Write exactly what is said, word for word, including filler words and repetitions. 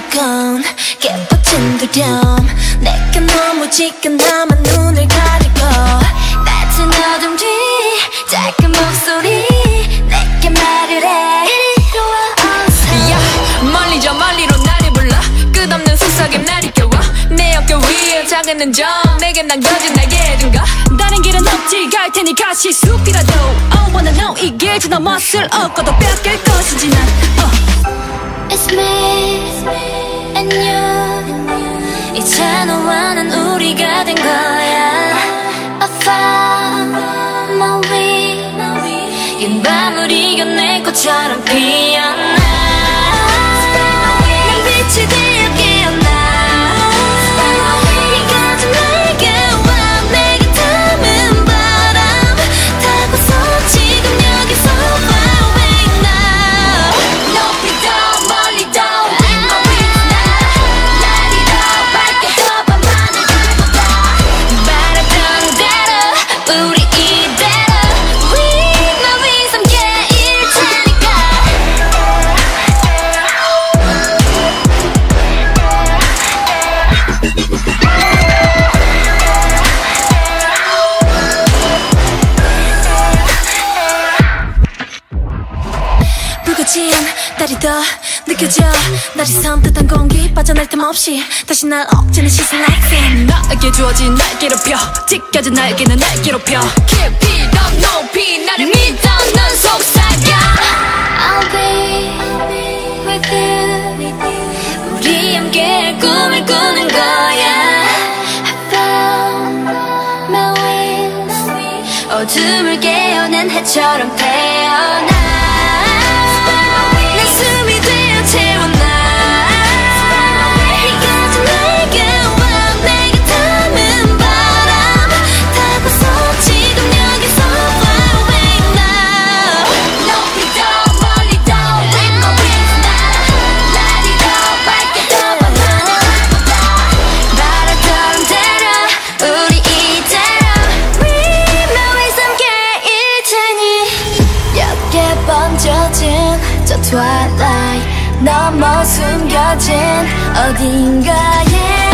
건 깨끗한 두려움. 내가 너무 지금 나만 눈을 가리고 낮은 어둠 뒤 작은 목소리 내게 말을 해. 이리로 와 어서. yeah, 멀리 저 멀리로 나를 불러. 끝없는 속삭임 나를 깨워. 내 어깨 위에 작은 흔적 내게 남겨진 나의 증거. 다른 길은 없지 갈 테니 가시 숲이라도 I wanna know 이 길 지나 멋을 얻고도 뺏길 것인지 난 uh. It's me and you. 이제 너와 난 우리가 된 거야. I found my way. 긴 밤을 이겨낼 것처럼 피어나. 난 빛이 되어 깨어나. 이까지 내게 와. 내게 닿은 바람 타고서 지금 여기서 far away now. 높이 더 멀리 더 with my wings now. 날이 더 밝게 더 밤하늘 들보다. 바랬던 대로 우리 이대로 with my wings 함께일 테니까. 불거진 날이 더 느껴져. 날이 섬뜩한 공기 빠져날 틈 없이 다시 날 억제는 시선 like that. 나에게 주어진 날개로 펴. 찢겨진 날개는 날개로 펴. 깊이 더 높이 나를 믿어 넌 속삭여. I'll be with you. 우리 함께 꿈을 꾸는 거야. I found my wings. 어둠을 깨어낸 해처럼 태어나. 내 숨이 되어 채워나. 이까지 내게 와. 내게 닿은 바람 타고서 지금 여기서 far away now. 높이 더 멀리 더 with my wings now. 날이 더 밝게 더 밤하늘 들보다. 바랬던 대로 우리 이대로 with my wings 함께일 테니. 옅게 번져진 저 twilight 너머 숨겨진 어딘가에